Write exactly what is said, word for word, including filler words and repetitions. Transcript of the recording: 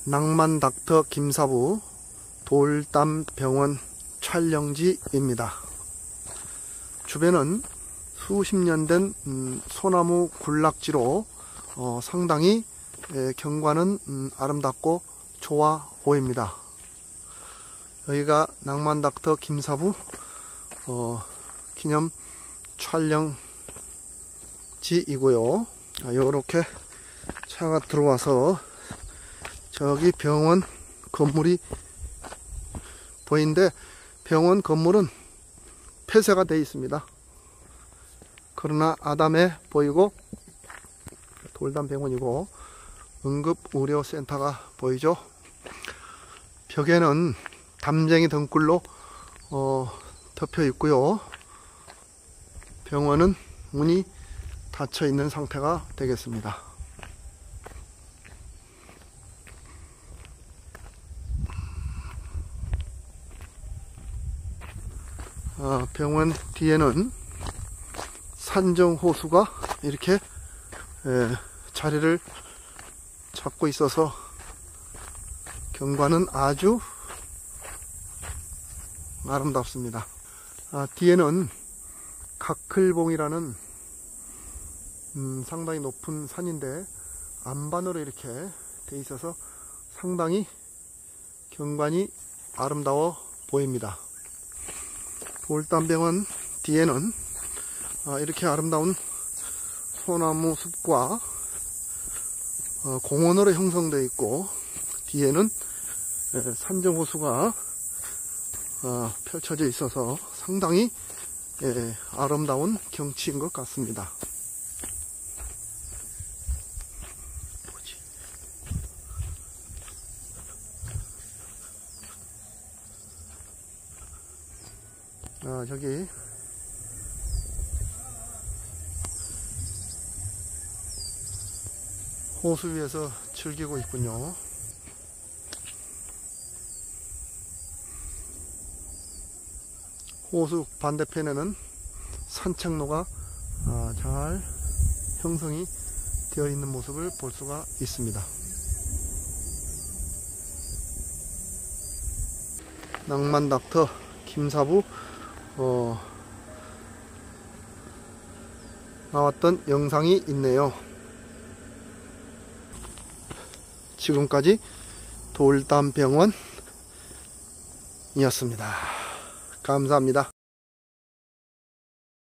낭만닥터 김사부 돌담병원 촬영지입니다. 주변은 수십 년 된 음, 소나무 군락지로 어, 상당히 에, 경관은 음, 아름답고 좋아 보입니다. 여기가 낭만닥터 김사부 어, 기념 촬영지이고요. 아, 요렇게 차가 들어와서 저기 병원 건물이 보이는데, 병원 건물은 폐쇄가 되어 있습니다. 그러나 아담해 보이고 돌담병원이고 응급의료센터가 보이죠. 벽에는 담쟁이 등굴로 어, 덮여 있고요. 병원은 문이 닫혀 있는 상태가 되겠습니다. 어, 병원 뒤에는 산정호수가 이렇게 에, 자리를 잡고 있어서 경관은 아주 아름답습니다. 아, 뒤에는 각클봉이라는 음, 상당히 높은 산인데 안반으로 이렇게 돼 있어서 상당히 경관이 아름다워 보입니다. 돌담병원 뒤에는 아, 이렇게 아름다운 소나무 숲과 어, 공원으로 형성되어 있고, 뒤에는 에, 산정호수가 어, 펼쳐져 있어서 상당히 에, 아름다운 경치인 것 같습니다. 아, 저기 호수 위에서 즐기고 있군요. 호수 반대편에는 산책로가 아, 잘 형성이 되어 있는 모습을 볼 수가 있습니다. 낭만닥터 김사부 어, 나왔던 영상이 있네요. 지금까지 돌담병원이었습니다. 감사합니다.